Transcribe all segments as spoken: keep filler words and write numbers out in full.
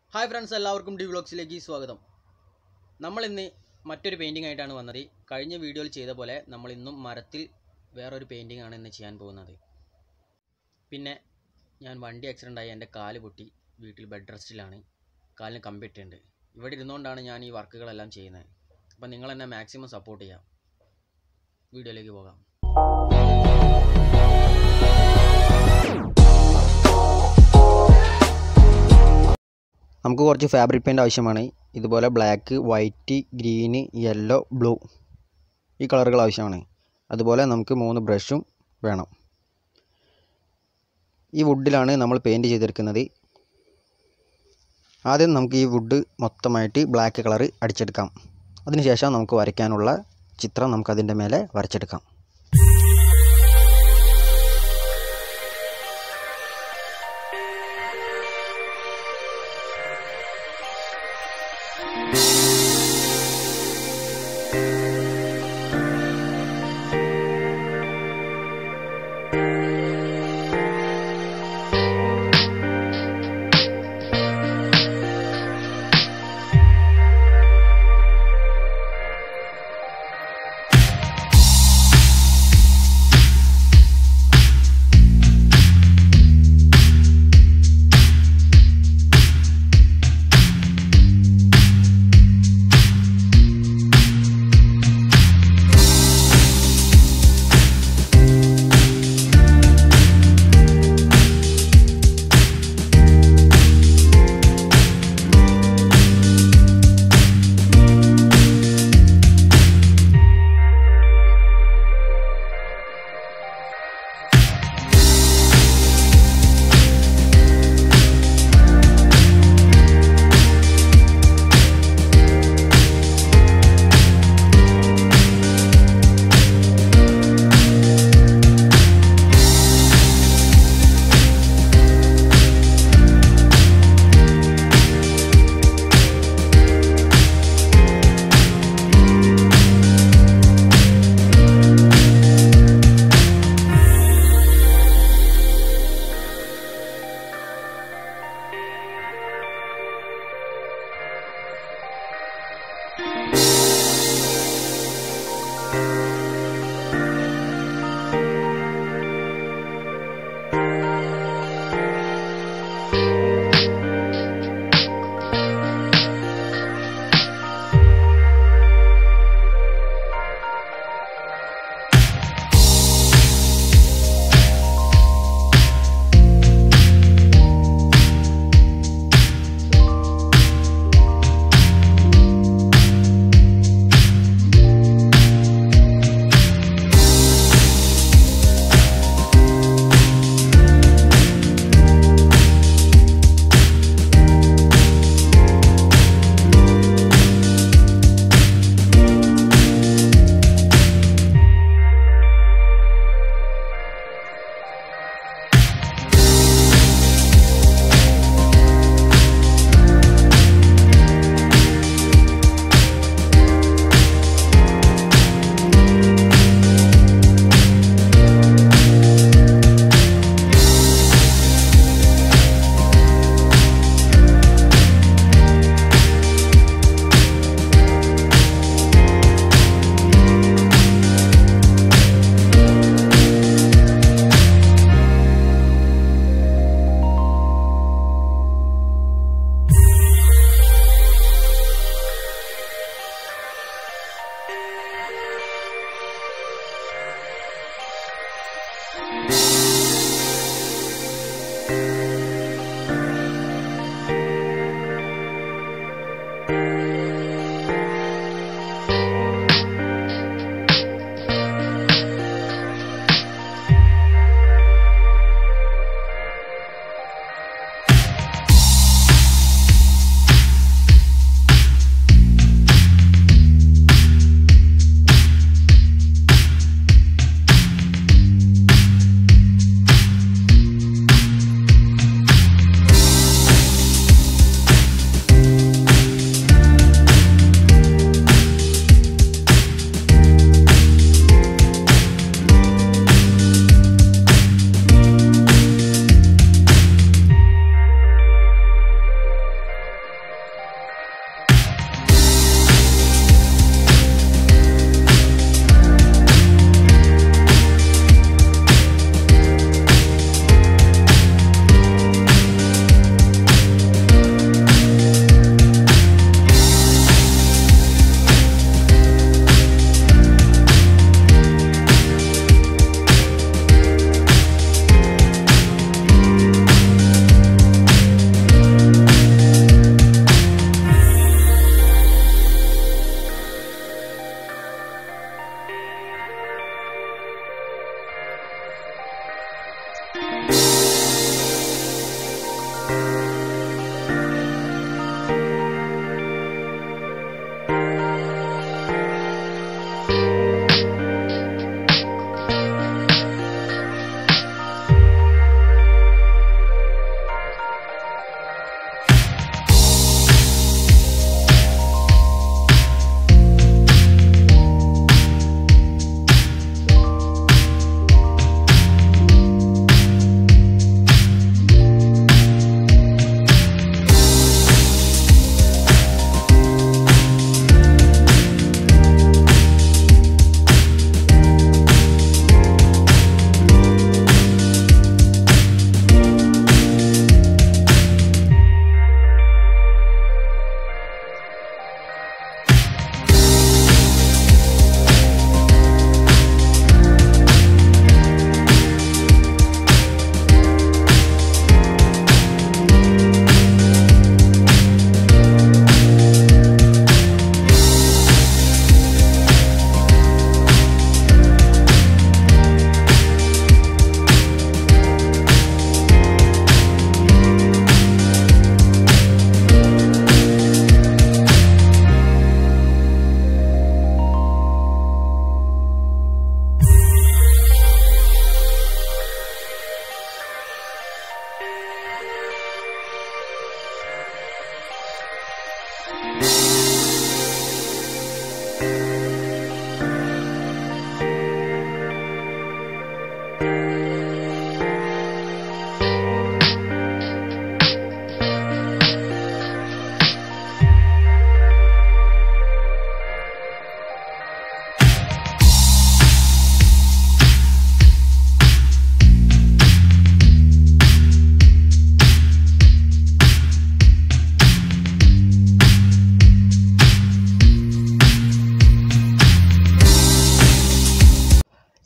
Hi friends, എല്ലാവർക്കും D വ്ലോഗ്സിലേക്ക് സ്വാഗതം. നമ്മൾ ഇന്ന് മറ്റൊരു പെയിൻറ്റിംഗ് ആയിട്ടാണ് വന്നത്. കഴിഞ്ഞ വീഡിയോയിൽ ചെയ്ത പോലെ നമ്മൾ ഇന്നും മരത്തിൽ വേറൊരു പെയിൻറ്റിംഗ് ആണ് ഇന്ന് ചെയ്യാൻ പോകുന്നത്. പിന്നെ ഞാൻ വണ്ടി ആക്സിഡൻ്റ് ആയി എൻ്റെ കാല് പൊട്ടി വീട്ടിൽ ബെഡ് റെസ്റ്റിലാണ്. കാലിന് കമ്പിട്ടുണ്ട്. ഇവിടെ ഇരുന്നുകൊണ്ടാണ് ഞാൻ ഈ വർക്കുകളെല്ലാം ചെയ്യുന്നത്. അപ്പം നിങ്ങൾ എന്നെ മാക്സിമം സപ്പോർട്ട് ചെയ്യാം. വീഡിയോയിലേക്ക് പോകാം. നമുക്ക് കുറച്ച് ഫാബ്രിക് പെയിൻറ്റ് ആവശ്യമാണ്. ഇതുപോലെ black, white, green, yellow, blue ഈ കളറുകൾ ആവശ്യമാണ്. അതുപോലെ നമുക്ക് മൂന്ന് ബ്രഷും വേണം. ഈ വുഡിലാണ് നമ്മൾ പെയിൻറ്റ് ചെയ്തെടുക്കുന്നത്. ആദ്യം നമുക്ക് ഈ വുഡ് മൊത്തമായിട്ട് ബ്ലാക്ക് കളർ അടിച്ചെടുക്കാം. അതിനുശേഷം നമുക്ക് വരയ്ക്കാനുള്ള ചിത്രം നമുക്കതിൻ്റെ മേലെ വരച്ചെടുക്കാം.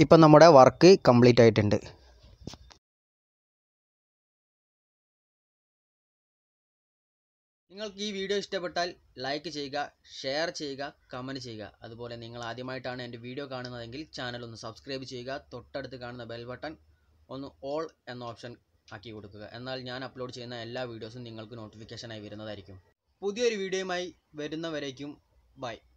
ഇപ്പം നമ്മുടെ വർക്ക് കംപ്ലീറ്റ് ആയിട്ടുണ്ട്. നിങ്ങൾക്ക് ഈ വീഡിയോ ഇഷ്ടപ്പെട്ടാൽ ലൈക്ക് ചെയ്യുക, ഷെയർ ചെയ്യുക, കമൻറ്റ് ചെയ്യുക. അതുപോലെ നിങ്ങൾ ആദ്യമായിട്ടാണ് എൻ്റെ വീഡിയോ കാണുന്നതെങ്കിൽ ചാനൽ ഒന്ന് സബ്സ്ക്രൈബ് ചെയ്യുക. തൊട്ടടുത്ത് കാണുന്ന ബെൽ ബട്ടൺ ഒന്ന് ഓൾ എന്ന ഓപ്ഷൻ ആക്കി കൊടുക്കുക. എന്നാൽ ഞാൻ അപ്ലോഡ് ചെയ്യുന്ന എല്ലാ വീഡിയോസും നിങ്ങൾക്ക് നോട്ടിഫിക്കേഷനായി വരുന്നതായിരിക്കും. പുതിയൊരു വീഡിയോയുമായി വരുന്നവരേക്കും ബൈ.